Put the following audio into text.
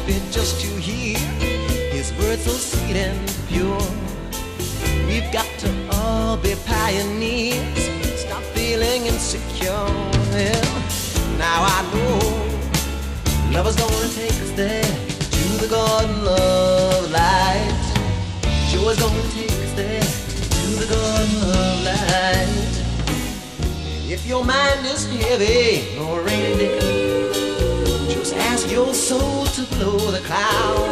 happy just to hear his words so sweet and pure. We've got to all be pioneers, stop feeling insecure. Well, now I know love is gonna take us there to the garden of light. Sure is gonna take us there to the garden of light. If your mind is heavy or rainy day, just ask your soul to blow the clouds